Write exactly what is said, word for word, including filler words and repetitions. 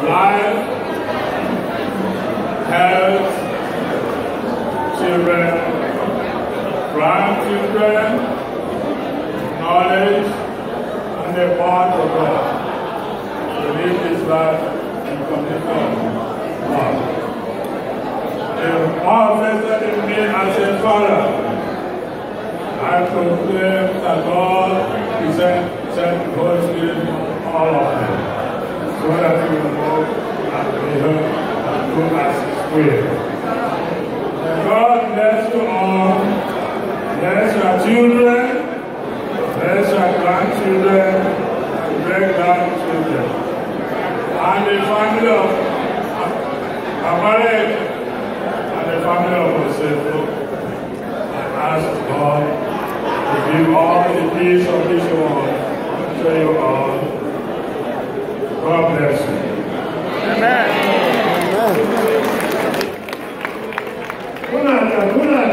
life, health, children, grandchildren, knowledge, and the power of God to live this life in condition of love. The power vested in me as a father, I proclaim that God is sent the Holy Spirit in all of them, so that we will walk and be heard and do as His will. God bless you all. Bless your children, bless your grandchildren, and great-grandchildren, and the family of Amalek, and the family of Joseph. I ask God to give all the peace of this world to you all. God bless you. Amen. Amen.